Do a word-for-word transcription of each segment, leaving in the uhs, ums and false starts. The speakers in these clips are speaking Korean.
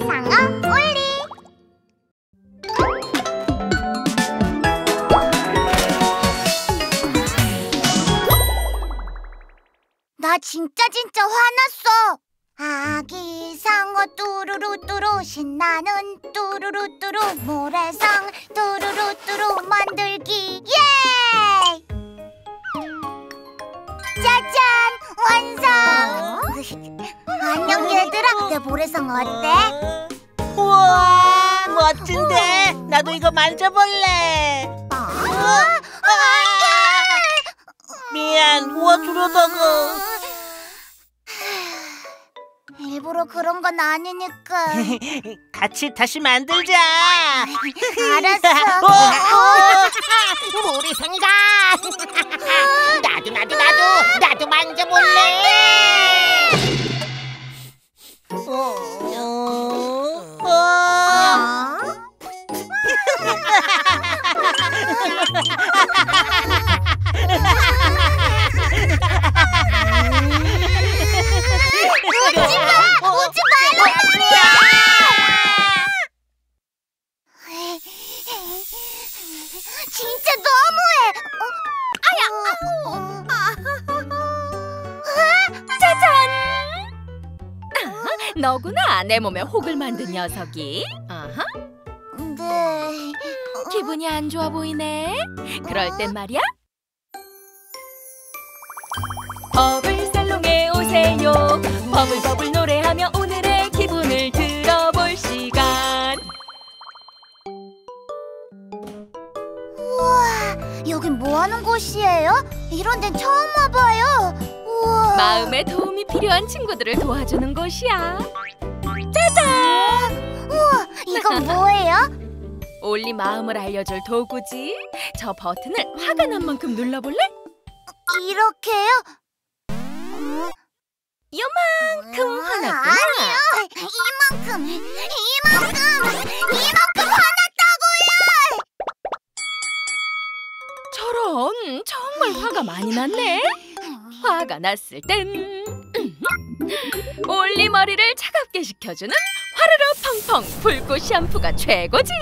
이상어 올리. 나 진짜 진짜 화났어. 아기 상어 뚜루루뚜루 신나는 뚜루루뚜루 모래성 뚜루루뚜루 만들기 예! 짜잔 완성! 안녕 얘들아, 내 모래성 어때? 우와 멋진데? 나도 이거 만져볼래. 어? 미안 도와주려다가. 일부러 그런 건 아니니까. 같이 다시 만들자. 알았어. 어, 어. 모래성이다. 나도 나도 나도 나도 만져볼래. 어, 어, 어. 웃지 마! 웃지 말란 말이야! 진짜 너무해! 어? 아야! 짜잔! 너구나, 내 몸에 혹을 만든 녀석이. 아하. 네... 기분이 안 좋아 보이네. 그럴 땐 말이야, 버블살롱에 오세요. 버블버블 노래하며 오늘의 기분을 들어볼 시간. 우와, 여긴 뭐 하는 곳이에요? 이런 데는 처음 와봐요. 우와. 마음에 도움이 필요한 친구들을 도와주는 곳이야. 짜잔! 우와, 이건 뭐예요? 올리 마음을 알려줄 도구지. 저 버튼을 화가 난 만큼 눌러볼래? 이렇게요? 요만큼 화났구나. 아니요, 이만큼, 이만큼, 이만큼 화났다고요! 저런, 정말 화가 많이 났네. 화가 났을 땐 올리 머리를 차갑게 식혀주는 화르르 펑펑 불꽃 샴푸가 최고지.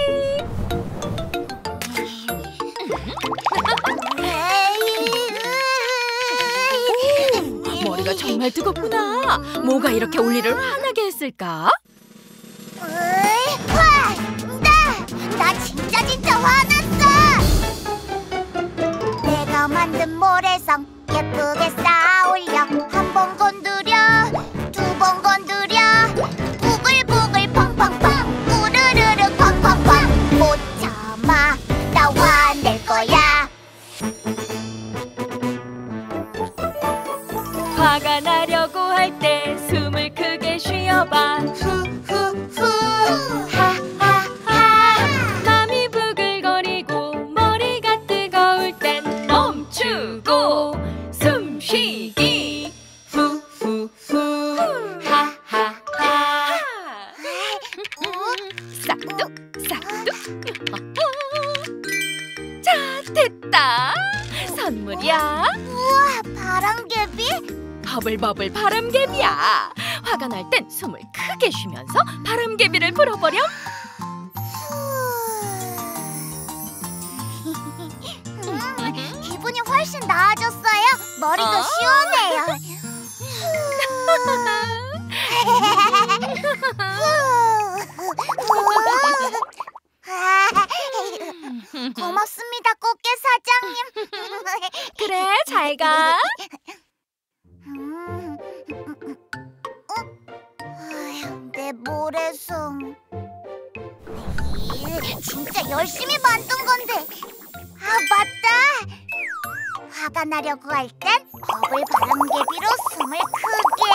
머리가 정말 뜨겁구나. 뭐가 이렇게 올리를 화나게 했을까? 으이, 화! 나! 나 진짜 진짜 화났어! 내가 만든 모래성 예쁘게 쌓아올려. 한 번 건드려, 두 번 건드려, 부글부글 펑펑펑, 우르르르 펑펑펑. 못 참아, 나 화낼 거야. 화가 나려고 할 때 숨을 크게 쉬어봐. 후후후 하하하. 맘이 부글거리고 머리가 뜨거울 땐 멈추고 숨 쉬기. 후후후 하하하. 싹둑 싹둑. 자, 됐다. 선물이야. 우와, 바람개비? 버블버블 바람개비야. 화가 날 땐 숨을 크게 쉬면서 바람개비를 불어버렴. 음, 기분이 훨씬 나아졌어요. 머리도 어? 시원해요. 고맙습니다, 꽃게 사장님. 그래, 잘 가. 음, 어? 아휴, 내 모래성. 이, 진짜 열심히 만든 건데. 아, 맞다. 화가 나려고 할 땐 버블 바람개비로 숨을 크게.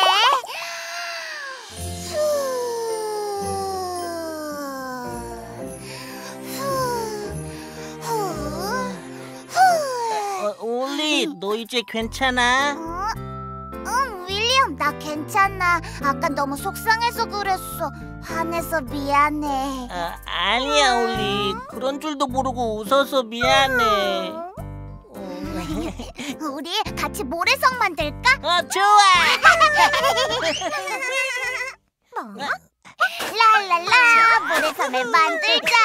후, 후, 후. 어, 올리 너 이제 괜찮아? 어? 응, 윌리엄, 나 괜찮아. 아까 너무 속상해서 그랬어. 화내서 미안해. 아, 아니야 올리 그런 줄도 모르고 웃어서 미안해. 우리 같이 모래성 만들까? 어 좋아. 뭐? 랄랄라 섬을 만들자.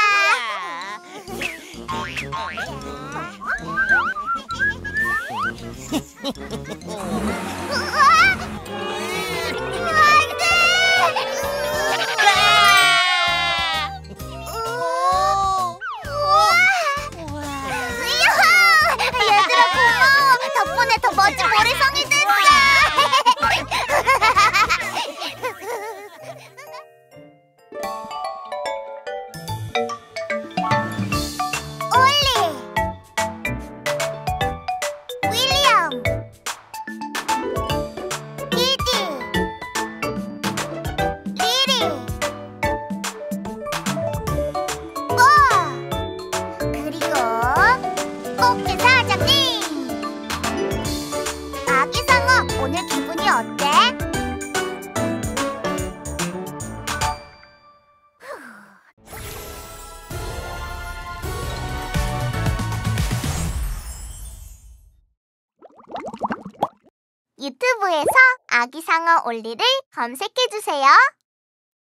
얘들아 고마워. 덕분에 더 멋진 모래성이 됐어. 올리, 윌리엄, 디디, 리리, 뭐 그리고 꽃게 사장님. 아기 상어, 오늘 기분이 어때? 유튜브에서 아기 상어 올리를 검색해주세요.